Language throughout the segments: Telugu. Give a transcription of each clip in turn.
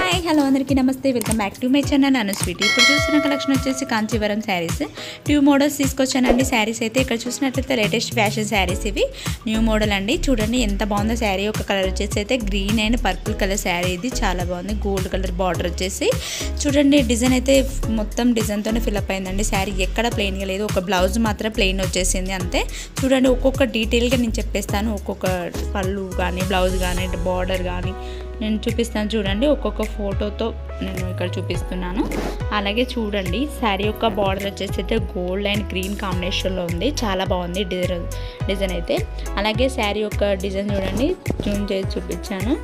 హాయ్ హలో అందరికీ నమస్తే, welcome back to my channel నాను స్వీటీ. ఇప్పుడు చూస్తున్న కలెక్షన్ వచ్చేసి కాంచీవరం శారీస్ న్యూ మోడల్స్ తీసుకొచ్చానండి. శారీస్ అయితే ఇక్కడ చూసినట్లయితే లేటెస్ట్ ఫ్యాషన్ శారీస్ ఇవి న్యూ మోడల్ అండి. చూడండి ఎంత బాగుందో శారీ. ఒక కలర్ వచ్చేసి అయితే green and purple colour sari, ఇది చాలా బాగుంది. గోల్డ్ కలర్ బార్డర్ వచ్చేసి చూడండి. డిజైన్ అయితే మొత్తం డిజైన్తోనే ఫిల్అప్ అయిందండి. శారీ ఎక్కడ ప్లెయిన్గా లేదు, ఒక బ్లౌజ్ మాత్రం ప్లెయిన్ వచ్చేసింది అంతే. చూడండి ఒక్కొక్క డీటెయిల్గా నేను చెప్పేస్తాను. ఒక్కొక్క పళ్ళు కానీ బ్లౌజ్ కానీ బార్డర్ కానీ నేను చూపిస్తాను. చూడండి ఒక్కొక్క ఫోటోతో నేను ఇక్కడ చూపిస్తున్నాను. అలాగే చూడండి శారీ యొక్క బార్డర్ వచ్చేసి అయితే గోల్డ్ అండ్ గ్రీన్ కాంబినేషన్లో ఉంది. చాలా బాగుంది డిజైన్ అయితే. అలాగే శారీ యొక్క డిజైన్ చూడండి, జూమ్ చేసి చూపించాను.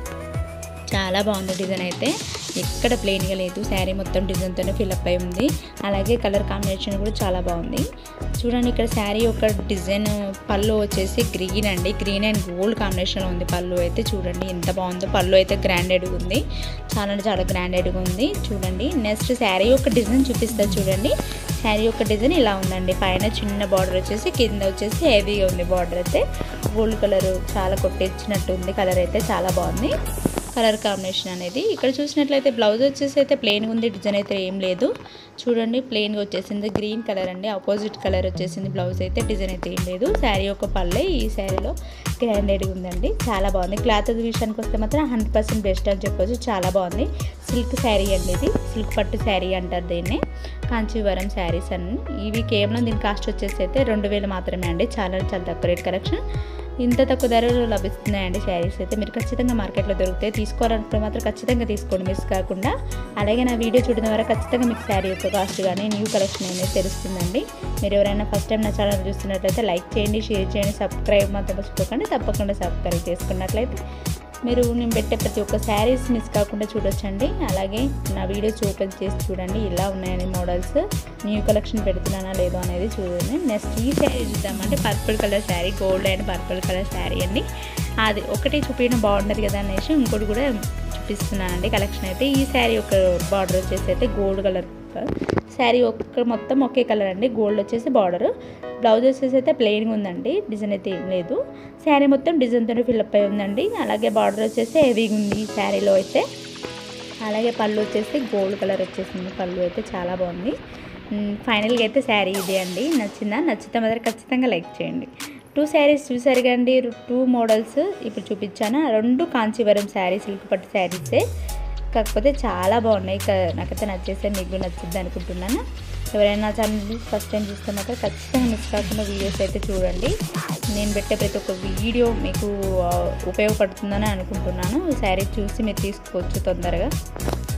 చాలా బాగుంది డిజైన్ అయితే, ఎక్కడ ప్లెయిన్గా లేదు. శారీ మొత్తం డిజైన్తోనే ఫిల్అప్ అయి ఉంది. అలాగే కలర్ కాంబినేషన్ కూడా చాలా బాగుంది. చూడండి ఇక్కడ శారీ యొక్క డిజైన్ పళ్ళు వచ్చేసి గ్రీన్ అండి, గ్రీన్ అండ్ గోల్డ్ కాంబినేషన్లో ఉంది పళ్ళు అయితే. చూడండి ఎంత బాగుందో, పళ్ళు అయితే గ్రాండెడ్గా ఉంది, చాలా గ్రాండెడ్గా ఉంది. చూడండి నెక్స్ట్ శారీ యొక్క డిజైన్ చూపిస్తారు. చూడండి శారీ యొక్క డిజైన్ ఇలా ఉందండి. పైన చిన్న బార్డర్ వచ్చేసి, కింద వచ్చేసి హెవీగా ఉంది బార్డర్ అయితే. గోల్డ్ కలర్ చాలా కొట్టించినట్టు ఉంది. కలర్ అయితే చాలా బాగుంది కలర్ కాంబినేషన్ అనేది. ఇక్కడ చూసినట్లయితే బ్లౌజ్ వచ్చేసి అయితే ప్లెయిన్గా ఉంది, డిజైన్ అయితే ఏం లేదు. చూడండి ప్లెయిన్గా వచ్చేసింది, గ్రీన్ కలర్ అండి, ఆపోజిట్ కలర్ వచ్చేసింది. బ్లౌజ్ అయితే డిజైన్ అయితే ఏం లేదు. శారీ యొక్క పళ్ళే ఈ శారీలో గ్రాండెడ్గా ఉందండి, చాలా బాగుంది. క్లాత్ విషయానికి వస్తే మాత్రం 100% బెస్ట్ అని చెప్పొచ్చు. చాలా బాగుంది. సిల్క్ శారీ అండి, ఇది సిల్క్ పట్టు శారీ అంటారు దీన్ని. కాంచీవరం శారీస్ అన్ని ఇవి కేవలం దీని కాస్ట్ వచ్చేసి అయితే 2000 మాత్రమే అండి. చాలా తక్కువ రేట్ కలెక్షన్, ఇంత తక్కువ ధరలో లభిస్తున్నాయండి శారీస్ అయితే. మీరు ఖచ్చితంగా మార్కెట్లో దొరుకుతాయి. తీసుకోవాలనుకుంటే మాత్రం ఖచ్చితంగా తీసుకోండి, మిస్ కాకుండా. అలాగే నా వీడియో చూడడం ద్వారా ఖచ్చితంగా మీకు శారీ యొక్క కాస్ట్ కానీ న్యూ కలెక్షన్ అనేది తెలుస్తుందండి. మీరు ఎవరైనా ఫస్ట్ టైం నా ఛానల్ చూస్తున్నట్లయితే లైక్ చేయండి, షేర్ చేయండి, సబ్స్క్రైబ్ మాత్రం మర్చిపోకండి. తప్పకుండా సబ్స్క్రైబ్ చేసుకున్నట్లయితే మీరు నేను పెట్టే ప్రతి ఒక్క శారీస్ మిస్ కాకుండా చూడొచ్చండి. అలాగే నా వీడియోస్ ఓపెన్ చేసి చూడండి, ఇలా ఉన్నాయని మోడల్స్. న్యూ కలెక్షన్ పెడుతున్నానా లేదో అనేది చూడండి. నెక్స్ట్ ఈ శారీ చూద్దామంటే purple colour sari, gold and purple colour sari అండి. అది ఒకటి చూపించడం బాగుంటుంది కదా అనేసి ఇంకోటి కూడా చూపిస్తున్నానండి కలెక్షన్ అయితే. ఈ శారీ యొక్క బార్డర్ వచ్చేసి అయితే గోల్డ్ కలర్ శారీ మొత్తం ఒకే కలర్ అండి. గోల్డ్ వచ్చేసి బార్డర్, బ్లౌజ్ వచ్చేసి అయితే ప్లెయిన్గా ఉందండి, డిజైన్ అయితే ఏం లేదు. శారీ మొత్తం డిజైన్తో ఫిల్అప్ అయి ఉందండి. అలాగే బార్డర్ వచ్చేసి హెవీగా ఉంది ఈ శారీలో అయితే. అలాగే పళ్ళు వచ్చేసి గోల్డ్ కలర్ వచ్చేసింది. పళ్ళు అయితే చాలా బాగుంది. ఫైనల్గా అయితే శారీ ఇదే అండి. నచ్చిందా? నచ్చితే మాత్రం ఖచ్చితంగా లైక్ చేయండి. 2 శారీస్ చూసారు కండి, 2 మోడల్స్ ఇప్పుడు చూపించాను. 2 కాంచీవరం శారీ సిల్క్ పట్టు శారీసే, కాకపోతే చాలా బాగున్నాయి. నాకైతే నచ్చేస్తే మీకు నచ్చుద్ది అనుకుంటున్నాను. ఎవరైనా నా ఛానల్ ఫస్ట్ టైం చూస్తే మాత్రం ఖచ్చితంగా మిస్ కాకుండా వీడియోస్ అయితే చూడండి. నేను పెట్టే ప్రతి ఒక్క వీడియో మీకు ఉపయోగపడుతుందని అనుకుంటున్నాను. ఈ శారీ చూసి మీరు తీసుకోవచ్చు తొందరగా.